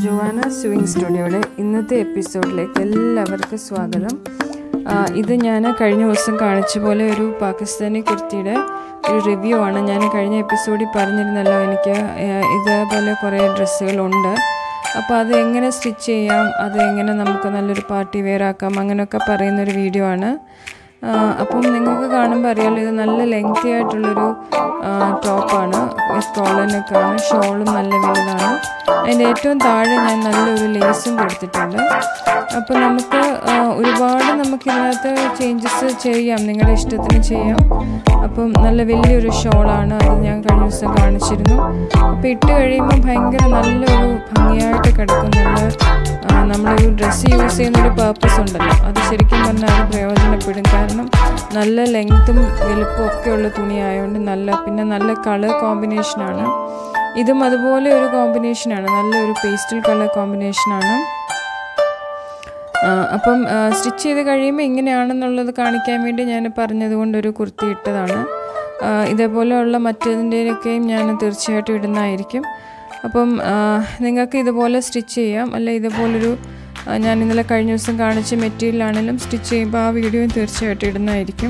Joanna swing സ്റ്റുഡിയോയുടെ ഇന്നത്തെ എപ്പിസോഡിലേക്ക് എല്ലാവർക്കും സ്വാഗതം. ഇത് ഞാൻ കഴിഞ്ഞ ദിവസം കാണിച്ച പോലെ ഒരു പാകിസ്ഥാനി കുർത്തിയുടെ ഒരു റിവ്യൂ ആണ്. ഞാൻ കഴിഞ്ഞ എപ്പിസോഡിൽ പറഞ്ഞിരുന്നല്ലോ എനിക്ക് ഇതേപോലെ കുറേ ഡ്രസ്സുകളുണ്ട്. അപ്പോൾ അത് എങ്ങനെ സ്റ്റിച്ച് ചെയ്യാം, അത് എങ്ങനെ നമുക്ക് നല്ലൊരു പാർട്ടി വെയർ ആക്കാം, അങ്ങനെയൊക്കെ പറയുന്നൊരു വീഡിയോ ആണ്. അപ്പം നിങ്ങൾക്ക് കാണുമ്പോൾ അറിയാമല്ലോ, ഇത് നല്ല ലെങ്തി ആയിട്ടുള്ളൊരു ടോപ്പാണ്. കോളനൊക്കെയാണ്, ഷോളും നല്ല വലുതാണ്. അതിൻ്റെ ഏറ്റവും താഴെ ഞാൻ നല്ലൊരു ലേസും കൊടുത്തിട്ടുണ്ട്. അപ്പോൾ നമുക്ക് ഒരുപാട് നമുക്കിതിനകത്ത് ചേഞ്ചസ് ചെയ്യാം, നിങ്ങളുടെ ഇഷ്ടത്തിന് ചെയ്യാം. അപ്പം നല്ല വലിയൊരു ഷോളാണ്, അത് ഞാൻ കഴിഞ്ഞ ദിവസം കാണിച്ചിരുന്നു. അപ്പോൾ ഇട്ട് കഴിയുമ്പോൾ ഭയങ്കര നല്ലൊരു ഭംഗിയായിട്ട് കിടക്കും. നമ്മളൊരു ഡ്രസ്സ് യൂസ് ചെയ്യുന്നൊരു പർപ്പസ് ഉണ്ടല്ലോ, അത് ശരിക്കും പറഞ്ഞാൽ അത് പ്രയോജനപ്പെടും. കാരണം നല്ല ലെങ്ത്തും വലുപ്പവും ഒക്കെയുള്ള തുണിയായതുകൊണ്ട് പിന്നെ നല്ല കളർ കോമ്പിനേഷനാണ്. ഇതും അതുപോലെ ഒരു കോമ്പിനേഷനാണ്, നല്ലൊരു പേസ്റ്റൽ കളർ കോമ്പിനേഷനാണ്. അപ്പം സ്റ്റിച്ച് ചെയ്ത് കഴിയുമ്പോൾ ഇങ്ങനെയാണെന്നുള്ളത് കാണിക്കാൻ വേണ്ടി ഞാൻ പറഞ്ഞതുകൊണ്ടൊരു കുർത്തി ഇട്ടതാണ്. ഇതേപോലെയുള്ള മറ്റേതിൻ്റെയൊക്കെയും ഞാൻ തീർച്ചയായിട്ടും ഇടുന്നതായിരിക്കും. അപ്പം നിങ്ങൾക്ക് ഇതുപോലെ സ്റ്റിച്ച് ചെയ്യാം, അല്ല ഇതുപോലൊരു ഞാൻ ഇന്നലെ കഴിഞ്ഞ ദിവസം കാണിച്ച മെറ്റീരിയലാണെങ്കിലും സ്റ്റിച്ച് ചെയ്യുമ്പോൾ ആ വീഡിയോയും തീർച്ചയായിട്ടും ഇടുന്നതായിരിക്കും.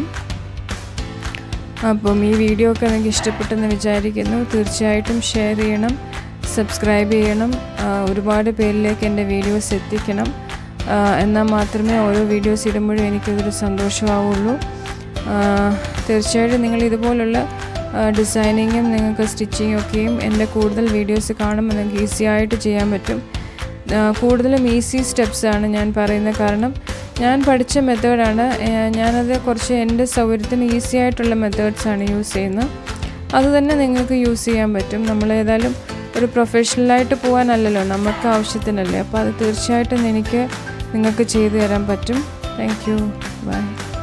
അപ്പം ഈ വീഡിയോ ഒക്കെ നിങ്ങൾക്ക് ഇഷ്ടപ്പെട്ടെന്ന് വിചാരിക്കുന്നു. തീർച്ചയായിട്ടും ഷെയർ ചെയ്യണം, സബ്സ്ക്രൈബ് ചെയ്യണം, ഒരുപാട് പേരിലേക്ക് എൻ്റെ വീഡിയോസ് എത്തിക്കണം. എന്നാൽ മാത്രമേ ഓരോ വീഡിയോസ് ഇടുമ്പോഴും എനിക്കതൊരു സന്തോഷമാവുള്ളൂ. തീർച്ചയായിട്ടും നിങ്ങൾ ഇതുപോലുള്ള ഡിസൈനിങ്ങും നിങ്ങൾക്ക് സ്റ്റിച്ചിങ്ങും ഒക്കെയും എൻ്റെ കൂടുതൽ വീഡിയോസ് കാണുമ്പോൾ നിങ്ങൾക്ക് ഈസി ആയിട്ട് ചെയ്യാൻ പറ്റും. കൂടുതലും ഈസി സ്റ്റെപ്സാണ് ഞാൻ പറയുന്നത്, കാരണം ഞാൻ പഠിച്ച മെത്തേഡാണ്. ഞാനത് കുറച്ച് എൻ്റെ സൗകര്യത്തിന് ഈസി ആയിട്ടുള്ള മെത്തേഡ്സാണ് യൂസ് ചെയ്യുന്നത്. അതുതന്നെ നിങ്ങൾക്ക് യൂസ് ചെയ്യാൻ പറ്റും. നമ്മളേതായാലും ഒരു പ്രൊഫഷണലായിട്ട് പോകാനല്ലല്ലോ, നമുക്ക് ആവശ്യത്തിനല്ലേ. അപ്പോൾ അത് തീർച്ചയായിട്ടും നിങ്ങൾക്ക് ചെയ്തു തരാൻ പറ്റും. Thank you, by.